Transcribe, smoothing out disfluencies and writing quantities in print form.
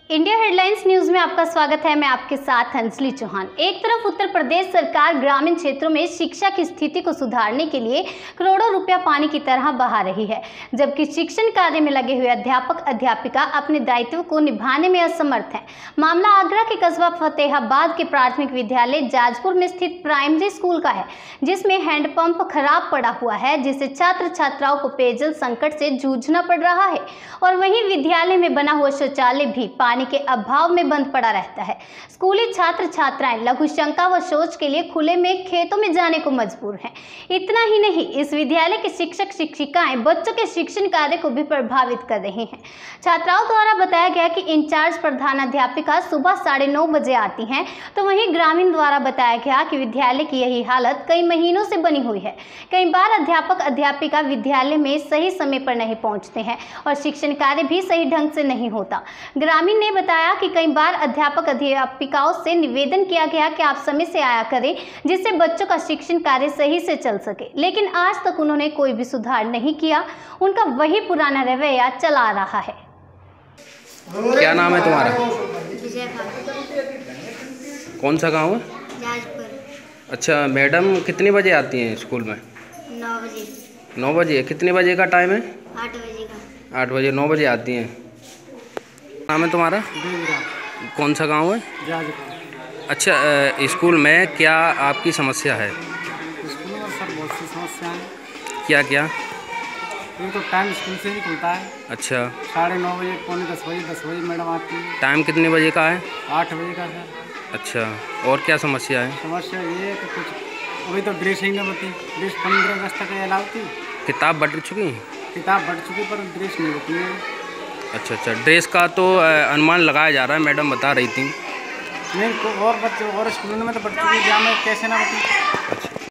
India headlines news में आपका स्वागत है। मैं आपके साथ अंजलि चौहान। एक तरफ उत्तर प्रदेश सरकार ग्रामीण क्षेत्रों में शिक्षा की स्थिति को सुधारने के लिए करोड़ों रुपया पानी की तरह बहा रही है, जबकि शिक्षण कार्य में लगे हुए अध्यापक अध्यापिका अपने दायित्व को निभाने में असमर्थ हैं। मामला आगरा के कस्बा फतेहाबाद के प्राथमिक विद्यालय जाजपुर में स्थित प्राइमरी स्कूल का है, जिसमें हैंडपंप खराब पड़ा हुआ है, जिससे छात्र छात्राओं को पेयजल संकट से जूझना पड़ रहा है। और वहीं विद्यालय में बना हुआ शौचालय भी पानी के अभाव में बंद पड़ा रहता है। स्कूली छात्र छात्राएं लघु शंका व शौच के लिए खुले में खेतों में जाने को मजबूर हैं। इतना ही नहीं, इस विद्यालय के शिक्षक शिक्षिकाएं बच्चों के शिक्षण कार्य को भी प्रभावित कर रहे हैं। छात्राओं द्वारा बताया गया कि इंचार्ज प्रधानाध्यापिका सुबह 9:30 बजे आती हैं, तो वहीं ग्रामीण द्वारा बताया गया कि विद्यालय की यही हालत कई महीनों से बनी हुई है। कई बार अध्यापक अध्यापिका विद्यालय में सही समय पर नहीं पहुंचते हैं और शिक्षण कार्य भी सही ढंग से नहीं होता। ग्रामीण ने बताया कि कई बार अध्यापक अध्यापिकाओं से निवेदन किया गया कि आप समय से आया करें, जिससे बच्चों का शिक्षण कार्य सही से चल सके, लेकिन आज तक उन्होंने कोई भी सुधार नहीं किया। उनका वही पुराना रवैया चला रहा है। क्या नाम है तुम्हारा? कौन सा गांव है? जाजपुर। अच्छा, मैडम कितने बजे आती हैं स्कूल में? 9 बजे। 9 बजे। कितने बजे का टाइम है? 8 बजे का। 8 बजे। 9 बजे आती हैं। नाम है तुम्हारा? कौन सा गांव है? जाजपुर। अच्छा, स्कूल में क्या आपकी समस्या है? स्कूल में सर बहुत सी समस्याएं हैं। क्या क्या? एक तो टाइम स्कूल से नहीं खुलता है। अच्छा। 9:30 बजे, पौने 10 बजे, 10 बजे मैडम आती है। टाइम कितने बजे का है? 8 बजे का सर। अच्छा, और क्या समस्या है? समस्या ये है कि कुछ अभी तो ड्रेस ही नहीं बती। ड्रेस 15 अगस्त तक अलाउ थी। किताब बट चुकी हैं? किताब बढ़ चुकी पर ड्रेस नहीं बती है। अच्छा, ड्रेस का तो अनुमान लगाया जा रहा है, मैडम बता रही थी। नहीं, और बच्चे और स्कूलों में तो बढ़ चुकी है, जहाँ में कैसे ना बती। अच्छा।